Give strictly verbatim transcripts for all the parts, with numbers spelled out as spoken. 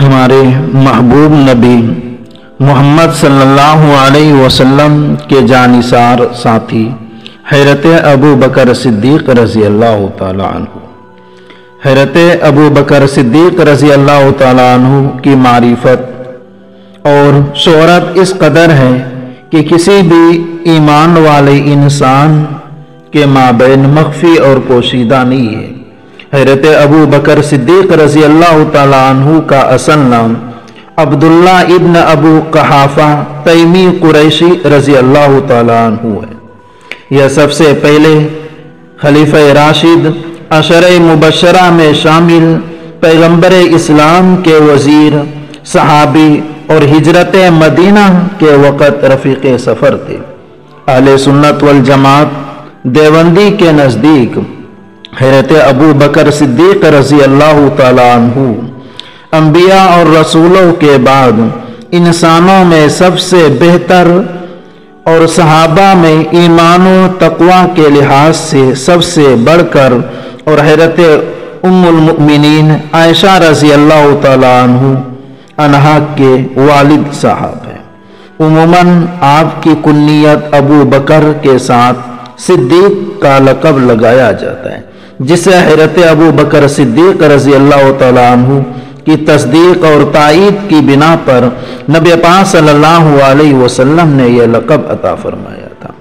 ہمارے محبوب نبی محمد صلی اللہ علیہ وسلم کے جانثار ساتھی حضرت ابو بکر صدیق رضی اللہ تعالی عنہ حضرت ابو بکر صدیق رضی اللہ تعالی عنہ کی معرفت اور شہرت اس قدر ہے کہ کسی بھی ایمان والے انسان کے مابین مخفی اور پوشیدہ نہیں ہے۔ حضرت ابو بکر صدیق رضی اللہ تعالی عنہ کا اصل نام عبداللہ ابن ابو قحافہ تیمی قریشی رضی اللہ تعالی عنہ ہے۔ یہ سب سے پہلے خلیفہ راشد عشرہ مبشرہ میں شامل پیغمبر اسلام کے وزیر، صحابی اور ہجرت مدینہ کے وقت رفیق سفر تھے۔ اہل سنت والجماعت دیوبندی کے نزدیک حضرت ابو بکر صدیق رضی اللہ تعالی عنہ انبیاء اور رسولوں کے بعد انسانوں میں سب سے بہتر اور صحابہ میں ایمان و تقوی کے لحاظ سے سب سے بڑھ کر اور حضرت ام المؤمنین عائشہ رضی اللہ تعالی عنہ عنہا کے والد صاحب ہیں۔ عموماً آپ کی کنیت ابو بکر کے ساتھ صدیق کا لقب لگایا جاتا ہے، جسے حضرت ابو بکر صدیق رضی اللہ تعالی عنہ کی تصدیق اور تائید کی بنا پر نبی پاک صلی اللہ علیہ وسلم نے یہ لقب عطا فرمایا تھا۔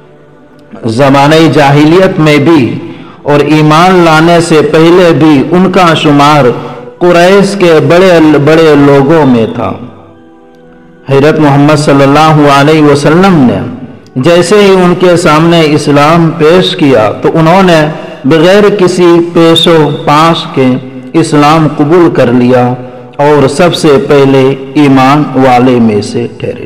زمانہ جاہلیت میں بھی اور ایمان لانے سے پہلے بھی ان کا شمار قریش کے بڑے بڑے لوگوں میں تھا۔ حضرت محمد صلی اللہ علیہ وسلم نے جیسے ہی ان کے سامنے اسلام پیش کیا تو انہوں نے بغیر کسی پیش و پاش کے اسلام قبول کر لیا اور سب سے پہلے ایمان والے میں سے ٹھہرے۔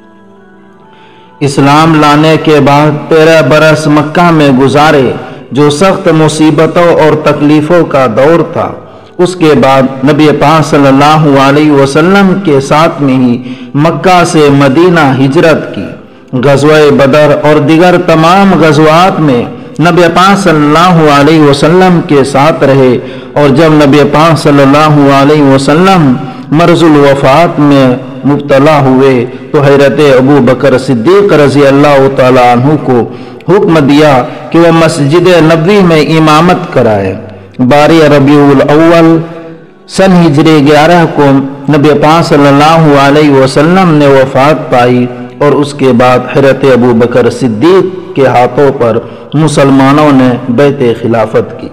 اسلام لانے کے بعد تیرہ برس مکہ میں گزارے، جو سخت مصیبتوں اور تکلیفوں کا دور تھا۔ اس کے بعد نبی پاک صلی اللہ علیہ وسلم کے ساتھ میں ہی مکہ سے مدینہ ہجرت کی۔ غزوہ بدر اور دیگر تمام غزوات میں نبی پاک صلی اللہ علیہ وسلم کے ساتھ رہے، اور جب نبی پاک صلی اللہ علیہ وسلم مرض الوفات میں مبتلا ہوئے تو حضرت ابو بکر صدیق رضی اللہ تعالی عنہ کو حکم دیا کہ وہ مسجد نبوی میں امامت کرائے۔ بارہ ربیع الاول سن ہجری گیارہ کو نبی پاک صلی اللہ علیہ وسلم نے وفات پائی، اور اس کے بعد حضرت ابو بکر صدیق کے ہاتھوں پر مسلمانوں نے بیعت خلافت کی۔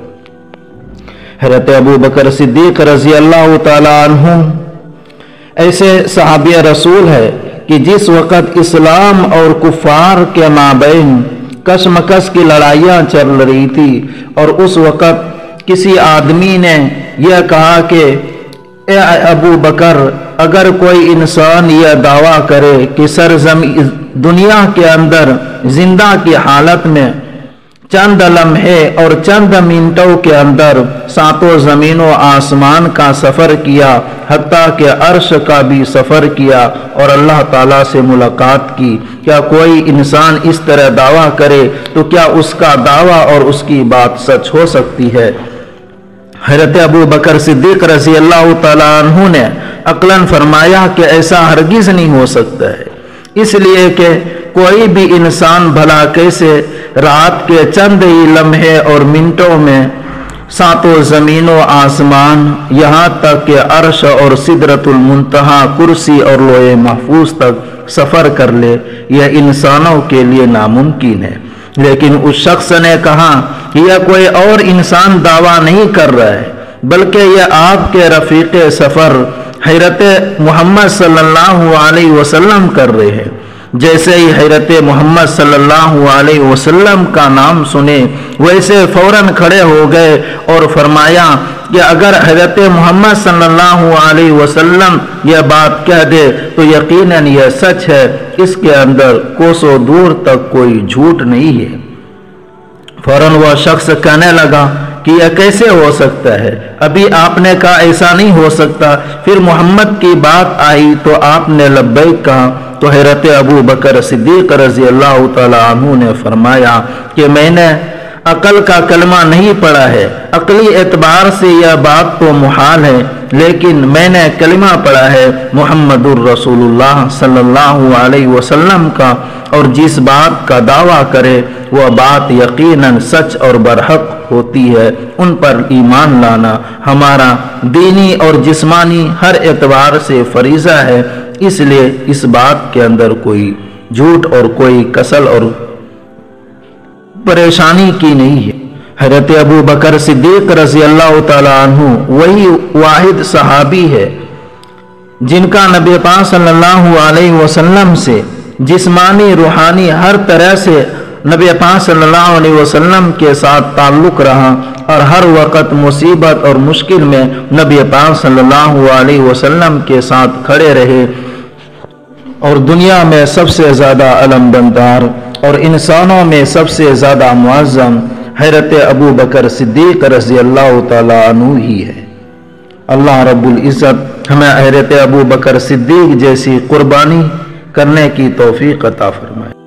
حضرت ابو بکر صدیق رضی اللہ تعالی عنہ ایسے صحابی رسول ہے کہ جس وقت اسلام اور کفار کے مابین کشمکش کی لڑائیاں چل رہی تھی، اور اس وقت کسی آدمی نے یہ کہا کہ اے ابو بکر، اگر کوئی انسان یہ دعویٰ کرے کہ سرزمین دنیا کے اندر زندہ کی حالت میں چند لمحے اور چند منٹوں کے اندر ساتوں زمین و آسمان کا سفر کیا، حتیٰ کہ عرش کا بھی سفر کیا اور اللہ تعالیٰ سے ملاقات کی، کیا کوئی انسان اس طرح دعویٰ کرے تو کیا اس کا دعویٰ اور اس کی بات سچ ہو سکتی ہے؟ حضرت ابو بکر صدیق رضی اللہ تعالی عنہ نے عقلاً فرمایا کہ ایسا ہرگز نہیں ہو سکتا ہے، اس لیے کہ کوئی بھی انسان بھلا کیسے رات کے چند ہی لمحے اور منٹوں میں ساتوں زمین و آسمان، یہاں تک کہ عرش اور سدرۃ المنتہا، کرسی اور لوح محفوظ تک سفر کر لے، یہ انسانوں کے لیے ناممکن ہے۔ لیکن اس شخص نے کہا کہ یہ کوئی اور انسان دعویٰ نہیں کر رہا ہے، بلکہ یہ آپ کے رفیق سفر حضرت محمد صلی اللہ علیہ وسلم کر رہے ہیں۔ جیسے ہی حضرت محمد صلی اللہ علیہ وسلم کا نام سنے، ویسے فوراً کھڑے ہو گئے اور فرمایا کہ اگر حضرت محمد صلی اللہ علیہ وسلم یہ بات کہہ دے تو یقیناً یہ سچ ہے، اس کے اندر کوسوں دور تک کوئی جھوٹ نہیں ہے۔ فوراً وہ شخص کہنے لگا کہ یہ کیسے ہو سکتا ہے؟ ابھی آپ نے کہا ایسا نہیں ہو سکتا، پھر محمد کی بات آئی تو آپ نے لبیک کہا، تو حضرت ابو بکر صدیق رضی اللہ تعالی عنہ نے فرمایا کہ میں نے عقل کا کلمہ نہیں پڑھا ہے۔ عقلی اعتبار سے یہ بات تو محال ہے، لیکن میں نے کلمہ پڑھا ہے محمد الرسول اللہ صلی اللہ علیہ وسلم کا، اور جس بات کا دعویٰ کرے وہ بات یقیناً سچ اور برحق ہوتی ہے، ان پر ایمان لانا ہمارا دینی اور جسمانی ہر اعتبار سے فریضہ ہے، اس لیے اس بات کے اندر کوئی جھوٹ اور کوئی کسل اور پریشانی کی نہیں ہے۔ حضرت ابو بکر صدیق رضی اللہ تعالیٰ عنہ وہی واحد صحابی ہے جن کا نبی پاک صلی اللہ علیہ وسلم سے جسمانی روحانی ہر طرح سے نبی پاک صلی اللہ علیہ وسلم کے ساتھ تعلق رہا، اور ہر وقت مصیبت اور مشکل میں نبی پاک صلی اللہ علیہ وسلم کے ساتھ کھڑے رہے، اور دنیا میں سب سے زیادہ علم بردار اور انسانوں میں سب سے زیادہ معظم حضرت ابو بکر صدیق رضی اللہ تعالیٰ عنہ ہی ہے۔ اللہ رب العزت ہمیں حضرت ابو بکر صدیق جیسی قربانی کرنے کی توفیق عطا فرمائے۔